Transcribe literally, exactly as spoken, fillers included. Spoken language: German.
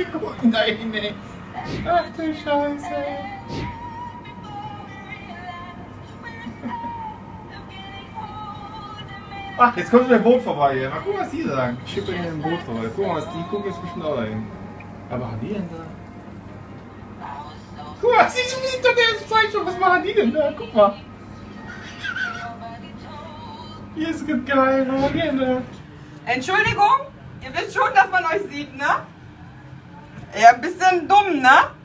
Die gucken da hin, ey. Ach du Scheiße. Ach, jetzt kommt mein Boot vorbei hier. Mal gucken, was die sagen. Ich schippe in ein Boot vorbei. Guck mal, was die gucken jetzt bestimmt auch dahin. Aber was haben die denn da? Guck mal, siehst du, wie sieht doch der Zeichen schon? Was machen die denn da? Guck mal. Hier ist es geil, was machen die denn da? Entschuldigung, ihr wisst schon, dass man euch sieht, ne? Ja, ein bisschen dumm, ne?